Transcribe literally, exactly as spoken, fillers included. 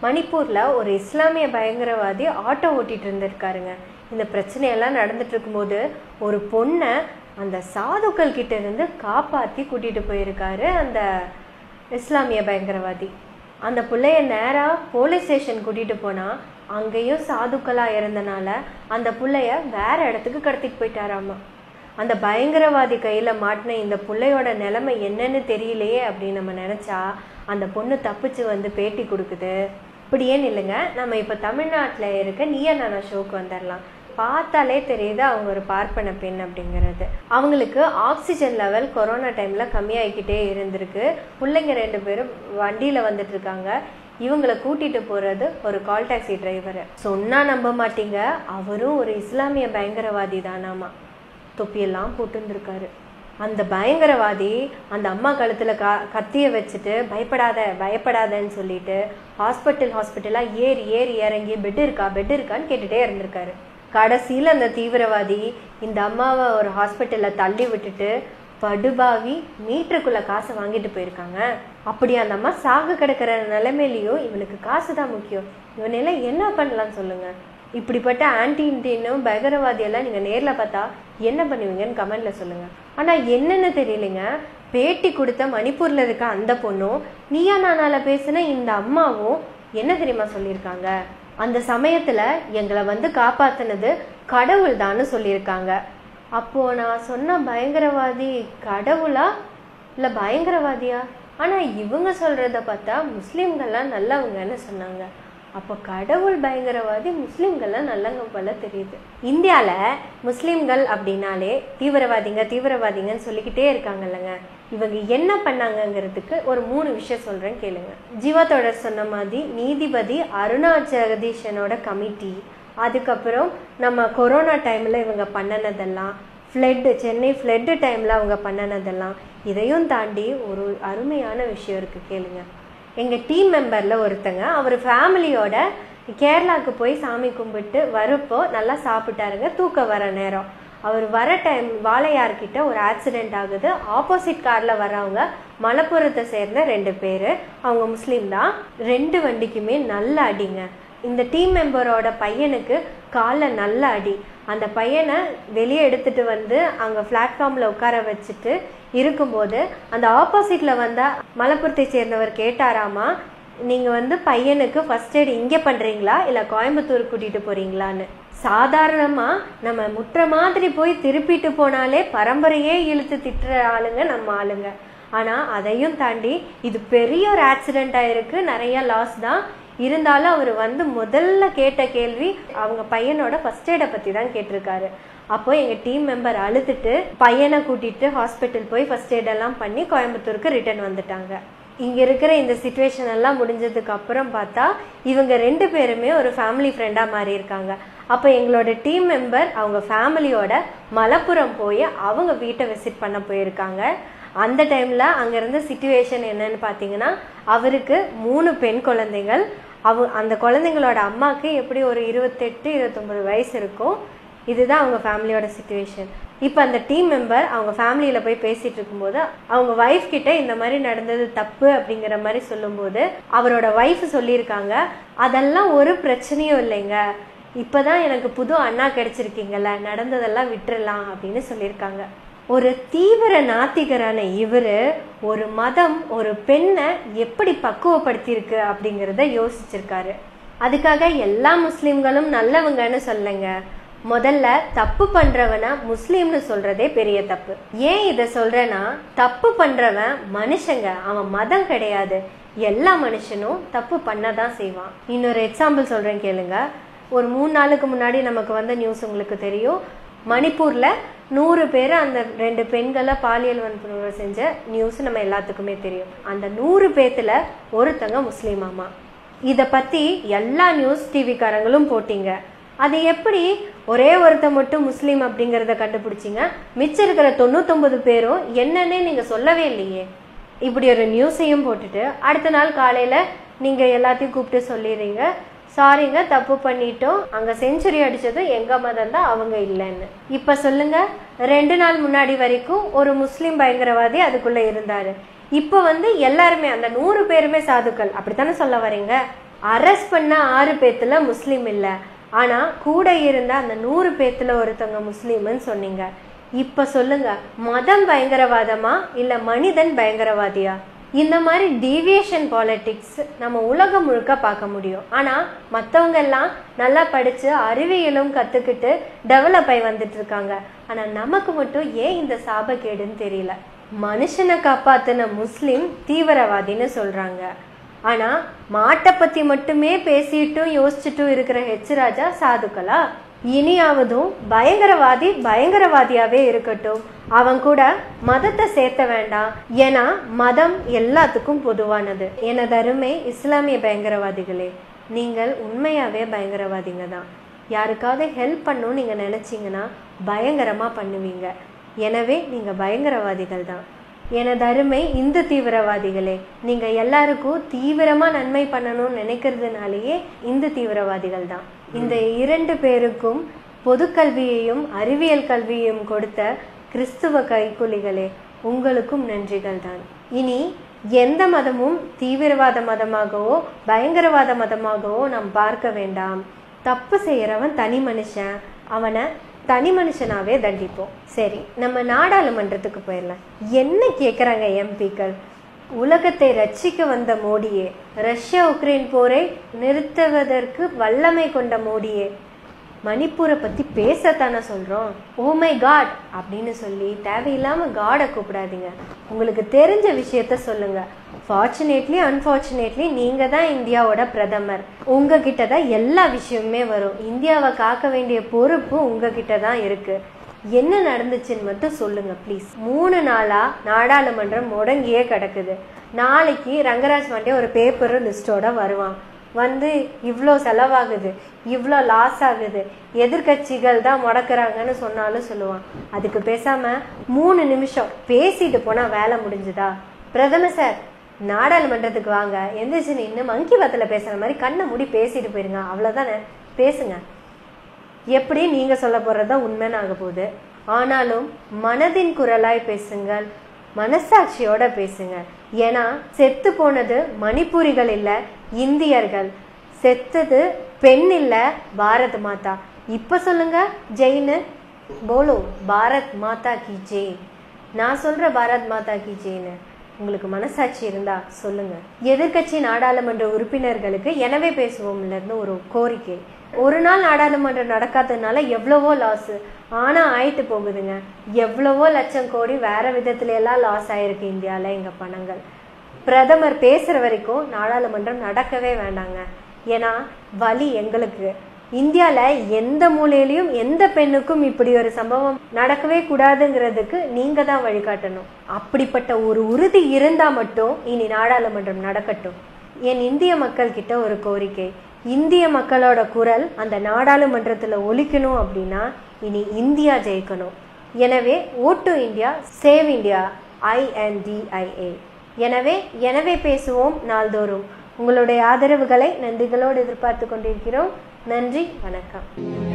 மணிப்பூர்ல ஒரு இஸ்லாமிய பயங்கரவாதி ஆட்டோ ஓட்டிட்டு இருந்திருக்காருங்க. இந்த பிரச்சனையெல்லாம் நடந்துட்டு இருக்கும்போது ஒரு பொண்ணை அந்த சாதுக்கள் கிட்ட இருந்து காப்பாற்றி கூட்டிட்டு போயிருக்காரு அந்த இஸ்லாமிய பயங்கரவாதி. அந்த பிள்ளைய நேராக போலீஸ் ஸ்டேஷன் கூட்டிட்டு போனா அங்கேயும் சாதுக்களா இருந்தனால அந்த பிள்ளைய வேற இடத்துக்கு கடத்திட்டு போயிட்டாராமா. அந்த பயங்கரவாதி கையில மாட்டின இந்த பிள்ளையோட நிலைமை என்னன்னு தெரியலையே அப்படின்னு நம்ம நினைச்சா அந்த பொண்ணு தப்பிச்சு வந்து பேட்டி கொடுக்குது. இப்படியேன்னு இல்லைங்க, நம்ம இப்ப தமிழ்நாட்டுல இருக்க நீயா நானா ஷோக்கு வந்துடலாம். பார்த்தாலே தெரியுது அவங்க ஒரு பார்ப்பன பெண் அப்படிங்கிறது. அவங்களுக்கு ஆக்சிஜன் லெவல் கொரோனா டைம்ல கம்மியாகிக்கிட்டே இருந்திருக்கு. பிள்ளைங்க ரெண்டு பேரும் வண்டியில வந்துட்டு இருக்காங்க. இவங்களை கூட்டிட்டு போறது ஒரு கால் டாக்ஸி டிரைவர். சொன்னா நம்ப மாட்டீங்க, அவரும் ஒரு இஸ்லாமிய பயங்கரவாதி தானாமா. தொப்பியெல்லாம் போட்டுருந்துருக்காரு. அந்த பயங்கரவாதி அந்த அம்மா கழுத்துல க கத்திய வச்சுட்டு பயப்படாத பயப்படாதன்னு சொல்லிட்டு ஹாஸ்பிட்டல் ஹாஸ்பிட்டலா ஏறி ஏறி இறங்கி பெட் இருக்கா பெட் இருக்கான்னு கேட்டுட்டே இருந்திருக்காரு. கடைசியில் அந்த தீவிரவாதி இந்த அம்மாவை ஒரு ஹாஸ்பிட்டல்ல தள்ளி விட்டுட்டு படுபாவி மீட்டருக்குள்ள காசை வாங்கிட்டு போயிருக்காங்க. அப்படி அந்த அம்மா சாக கிடக்கிற நிலைமையிலையும் இவனுக்கு காசு தான் முக்கியம். இவனெல்லாம் என்ன பண்ணலாம்னு சொல்லுங்க. இப்படிப்பட்ட ஆன்டி இண்டியனும் பயங்கரவாதியெல்லாம் நீங்க நேர்ல பார்த்தா என்ன பண்ணுவீங்கன்னு கமெண்ட்ல சொல்லுங்க. ஆனா என்னன்னு தெரியலைங்க, பேட்டி கொடுத்த மணிப்பூர்ல இருக்க அந்த பொண்ணும் நீயா நானால பேசின இந்த அம்மாவும் என்ன தெரியுமா சொல்லியிருக்காங்க, அந்த சமயத்துல எங்களை வந்து காப்பாத்தினது கடவுள் தான்னு சொல்லியிருக்காங்க. அப்போ நான் சொன்ன பயங்கரவாதி கடவுளா இல்ல பயங்கரவாதியா? ஆனா இவங்க சொல்றத பார்த்தா முஸ்லிம்கள்லாம் நல்லவங்கன்னு சொன்னாங்க. அப்போ கடவுள் பயங்கரவாதி, முஸ்லிம்கள்லாம் நல்லவங்க போல தெரியுது. இந்தியால முஸ்லிம்கள் அப்படின்னாலே தீவிரவாதிங்க தீவிரவாதிங்கன்னு சொல்லிக்கிட்டே இருக்காங்கல்லங்க. இவங்க என்ன பண்ணாங்கங்கிறதுக்கு ஒரு மூணு விஷயம் சொல்றேன் கேளுங்க. ஜீவா தொடர் சொன்ன மாதிரி நீதிபதி அருணா ஜெகதீஷனோட கமிட்டி, அதுக்கப்புறம் நம்ம கொரோனா டைம்ல இவங்க பண்ணினதெல்லாம், ஃப்ளட் சென்னை ஃப்ளட்டு டைம்ல அவங்க பண்ணினதெல்லாம், இதையும் தாண்டி ஒரு அருமையான விஷயம் இருக்கு கேளுங்க. எங்கள் டீம் மெம்பரில் ஒருத்தங்க அவர் ஃபேமிலியோட கேரளாவுக்கு போய் சாமி கும்பிட்டு வரப்போ நல்லா சாப்பிட்டாருங்க. தூக்க வர நேரம் அவர் வர டைம் வாழையார்கிட்ட ஒரு ஆக்சிடென்ட் ஆகுது. ஆப்போசிட் காரில் வரவங்க மலப்புரத்தை சேர்ந்த ரெண்டு பேர், அவங்க முஸ்லீம் தான். ரெண்டு வண்டிக்குமே நல்ல அடிங்க. இந்த டீம் மெம்பரோட பையனுக்கு காலில் நல்ல அடி. அந்த பையனை வெளியே எடுத்துட்டு வந்து அங்கே பிளாட்ஃபார்மில் உட்கார வச்சுட்டு இருக்கும்போது அந்த ஆப்போசிட்ல வந்த மலப்புரத்தை சேர்ந்தவர் கேட்டாராமா, நீங்க வந்து பையனுக்கு ஃபர்ஸ்ட் எய்ட் இங்கே பண்றீங்களா இல்ல கோயம்புத்தூர் கூட்டிட்டு போறீங்களான்னு. சாதாரணமா நம்ம முற்ற மாதிரி போய் திருப்பிட்டு போனாலே பரம்பரையே இழுத்து திட்டுற ஆளுங்க நம்ம ஆளுங்க. ஆனா அதையும் தாண்டி இது பெரிய ஒரு ஆக்சிடென்ட் ஆயிருக்கு, நிறைய லாஸ் தான். இருந்தாலும் அவர் வந்து முதல்ல கேட்ட கேள்வி அவங்க பையனோட ஃபர்ஸ்ட் எய்டை பத்தி தான் கேட்டிருக்காரு. அப்போ எங்க டீம் மெம்பர் அழுதுட்டு பையனை கூட்டிட்டு ஹாஸ்பிட்டல் போய் ஃபர்ஸ்ட் எய்ட் எல்லாம் பண்ணி கோயம்புத்தூருக்கு ரிட்டர்ன் வந்துட்டாங்க. இங்க இருக்கிற இந்த சிச்சுவேஷன் எல்லாம் முடிஞ்சதுக்கு அப்புறம் பார்த்தா இவங்க ரெண்டு பேருமே ஒரு ஃபேமிலி ஃப்ரெண்டா மாறி இருக்காங்க. அப்போ எங்களோட டீம் மெம்பர் அவங்க ஃபேமிலியோட மலப்புரம் போய் அவங்க வீட்டை விசிட் பண்ண போயிருக்காங்க. அந்த டைம்ல அங்க இருந்த சிச்சுவேஷன் என்னன்னு பாத்தீங்கன்னா, அவருக்கு மூணு பெண் குழந்தைகள். அவ அந்த குழந்தைங்களோட அம்மாவுக்கு எப்படி ஒரு இருபத்தெட்டு இருபத்தொன்பது வயசு இருக்கும். இதுதான் அவங்க ஃபேமிலியோட சிச்சுவேஷன். இப்போ அந்த டீம் மெம்பர் அவங்க ஃபேமிலியில் போய் பேசிட்டு இருக்கும்போது அவங்க ஒய்ஃப் கிட்ட இந்த மாதிரி நடந்தது தப்பு அப்படிங்கிற மாதிரி சொல்லும்போது அவரோட ஒய்ஃப் சொல்லியிருக்காங்க, அதெல்லாம் ஒரு பிரச்சனையும் இல்லைங்க, இப்போதான் எனக்கு புது அண்ணா கிடைச்சிருக்கீங்கல்ல, நடந்ததெல்லாம் விட்டுறலாம் அப்படின்னு சொல்லியிருக்காங்க. ஒரு தீவிர நாத்திகரான இவரு ஒரு மதம் ஒரு பெண்ணை எப்படி பக்குவப்படுத்தியிருக்கு அப்படிங்கிறத யோசிச்சிருக்காரு. அதுக்காக எல்லா முஸ்லிம்களும் நல்லவங்கன்னு சொல்லுங்க. முதல்ல தப்பு பண்றவன முஸ்லீம்னு சொல்றதே பெரிய தப்பு. ஏன் இத சொல்றேன்னா, தப்பு பண்றவன் மனுஷங்க, அவன் மதம் கிடையாது. எல்லா மனுஷனும் தப்பு பண்ணதான் செய்வான். இன்னொரு எக்ஸாம்பிள் சொல்றேன் கேளுங்க. ஒரு மூணு நாளுக்கு முன்னாடி நமக்கு வந்த நியூஸ் உங்களுக்கு தெரியும். மணிப்பூர்ல நூறு பேர் அந்த ரெண்டு பெண்களை பாலியல் வன்முறை செஞ்ச நியூஸ் நம்ம எல்லாத்துக்குமே தெரியும். அந்த நூறு பேத்துல ஒருத்தங்க முஸ்லீமாமா. இத பத்தி எல்லா நியூஸ் டிவிக்காரங்களும் போட்டீங்க. அது எப்படி ஒரே ஒருத்த மட்டும் முஸ்லீம் அப்படிங்கிறத கண்டுபிடிச்சிங்க, மிச்சம் இருக்கிற தொண்ணூத்தொன்பது பேரும் என்னன்னே நீங்க சொல்லவே இல்லையே. இப்படி ஒரு நியூஸையும் போட்டுட்டு அடுத்த நாள் காலையில நீங்க எல்லாத்தையும் கூப்பிட்டு சொல்லிடுறீங்க, சாரிங்க தப்பு பண்ணிட்டோம், அங்க செஞ்சுரி அடிச்சது எங்க மதம் தான், அவங்க இல்லைன்னு. இப்ப சொல்லுங்க, ரெண்டு நாள் முன்னாடி வரைக்கும் ஒரு முஸ்லீம் பயங்கரவாதி அதுக்குள்ள இருந்தாரு. இப்ப வந்து எல்லாருமே அந்த நூறு பேருமே சாதுக்கள் அப்படித்தானே சொல்ல வரீங்க? அரெஸ்ட் பண்ண ஆறு பேத்துல முஸ்லீம் இல்லை, ஆனா கூட இருந்த அந்த நூறு பேத்துல ஒருத்தவங்க முஸ்லீம்னு சொன்னீங்க. இப்ப சொல்லுங்க, மதம் பயங்கரவாதமா இல்ல மனிதன் பயங்கரவாதியா? இந்த மாதிரி டீவியேஷன் பாலிட்டிக்ஸ் நம்ம உலகம் முழுக்க பார்க்க முடியும். ஆனா மற்றவங்க எல்லாம் நல்லா படிச்சு அறிவியலும் கத்துக்கிட்டு டெவலப் ஆகி வந்துட்டு இருக்காங்க. ஆனா நமக்கு மட்டும் ஏன் இந்த சாபக்கேடுன்னு தெரியல. மனுஷனை காப்பாத்தின முஸ்லிம் தீவிரவாதின்னு சொல்றாங்க, ஆனா மாட்டை பத்தி மட்டுமே பேசிட்டும் யோசிச்சுட்டும் இருக்கிற ஹெச் ராஜா சாதுக்களா? இனியாவதும் பயங்கரவாதி பயங்கரவாதியாவே இருக்கட்டும், அவன் கூட மதத்தை சேர்த்த வேண்டாம். ஏன்னா மதம் எல்லாத்துக்கும் பொதுவானது. எனது அருமை இஸ்லாமிய பயங்கரவாதிகளே, நீங்கள் உண்மையாவே பயங்கரவாதிங்க தான். யாருக்காவது ஹெல்ப் பண்ணணும்னு நீங்க நினைச்சீங்கன்னா பயங்கரமா பண்ணுவீங்க. எனவே நீங்க பயங்கரவாதிகள் தான். எனது அருமை இந்து தீவிரவாதிகளே, நீங்க எல்லாருக்கும் தீவிரமா நன்மை பண்ணணும்னு நினைக்கிறதுனாலேயே இந்து தீவிரவாதிகள் தான். இந்த இரண்டு பேருக்கும் பொது கல்வியையும் அறிவியல் கல்வியையும் கொடுத்த கிறிஸ்துவ கைக்கூலிகளே, உங்களுக்கும் நன்றிகள் தான். இனி எந்த மதமும் தீவிரவாத மதமாகவோ பயங்கரவாத மதமாகவோ நாம் பார்க்க வேண்டாம். தப்பு செய்யறவன் தனி மனுஷன், அவனை தனி மனுஷனாவே தண்டிப்போம். சரி, நம்ம நாடாளுமன்றத்துக்கு போயிடலாம். என்ன கேட்குறாங்க எம்பிக்கள்? உலகத்தை ரட்சிக்க வந்த மோடியே, ரஷ்யா உக்ரைன் போரை நிறுத்துவதற்கு வல்லமை கொண்ட மோடியே, மணிப்பூரை பத்தி பேசத்தானே சொல்றோம். ஓ மை காட் அப்படின்னு சொல்லி தேவையில்லாம காடை கூப்பிடாதீங்க. உங்களுக்கு தெரிஞ்ச விஷயத்த சொல்லுங்க. ஃபார்ச்சுனேட்லி அன்பார்ச்சுனேட்லி நீங்க தான் இந்தியாவோட பிரதமர். உங்ககிட்ட தான் எல்லா விஷயமுமே வரும். இந்தியாவை காக்க வேண்டிய பொறுப்பு உங்ககிட்ட தான் இருக்கு. என்ன நடந்துச்சுன்னு மட்டும் சொல்லுங்க ப்ளீஸ். மூணு நாளா நாடாளுமன்றம் முடங்கியே கிடக்குது. நாளைக்கு ரங்கராஜ் பாண்டே ஒரு பேப்பர் லிஸ்டோட வருவான். வந்து இவ்வளோ செலவாகுது, இவ்வளோ லாஸ் ஆகுது, எதிர்கட்சிகள் தான் முடக்கிறாங்கன்னு சொன்னாலும் சொல்லுவான். அதுக்கு பேசாம மூணு நிமிஷம் பேசிட்டு போனா வேலை முடிஞ்சுதா? பிரதமர் சார், நாடாளுமன்றத்துக்கு வாங்க, எந்திரிச்சு நின்று மங்கி பத்துல பேசுற மாதிரி கண்ணை மூடி பேசிட்டு போயிருங்க, அவ்வளவுதானே, பேசுங்க. எப்படி நீங்க சொல்ல போறதுதான் உண்மைன்னு ஆக போகுது. ஆனாலும் மனதின் குரலாய் பேசுங்கள், மனசாட்சியோட பேசுங்க. ஏன்னா செத்து போனது மணிப்பூரிகள் இல்ல, இந்தியர்கள். செத்தது பெண் இல்ல, பாரத் மாதா. இப்ப சொல்லுங்க ஜெயின்னு போலோ, பாரத் மாதா கி ஜெய். நான் சொல்ற பாரத் மாதா கி ஜெயின்னு உங்களுக்கு மனசாட்சி இருந்தா சொல்லுங்க. எதிர்கட்சி நாடாளுமன்ற உறுப்பினர்களுக்கு எனவே பேசுவோம்ல இருந்து ஒரு கோரிக்கை. ஒரு நாள் நாடாளுமன்றம் நடக்காததுனால எவ்வளவோ லாஸ், ஆனா ஆயிட்டு போகுதுங்க. எவ்வளவோ லட்சம் கோடி வேற விதத்துல எல்லாம் லாஸ் ஆயிருக்கு இந்தியால எங்க பணங்கள். பிரதமர் பேசுற வரைக்கும் நாடாளுமன்றம் நடக்கவே வேண்டாங்க. ஏன்னா வலி எங்களுக்கு. இந்தியால எந்த மூலையிலையும் எந்த பெண்ணுக்கும் இப்படி ஒரு சம்பவம் நடக்கவே கூடாதுங்கிறதுக்கு நீங்க தான் வழிகாட்டணும். அப்படிப்பட்ட ஒரு உறுதி இருந்தா மட்டும் இனி நாடாளுமன்றம் நடக்கட்டும். என் இந்திய மக்கள் கிட்ட ஒரு கோரிக்கை. இந்திய மக்களோட குரல் அந்த நாடாளுமன்றத்துல ஒலிக்கணும் அப்படின்னா இனி இந்தியா ஜெயிக்கணும். எனவே ஓட்டு India, save India, I N D I A. எனவே எனவே பேசுவோம் நாள்தோறும். உங்களுடைய ஆதரவுகளை நன்றிகளோடு எதிர்பார்த்து கொண்டிருக்கிறோம். நன்றி, வணக்கம்.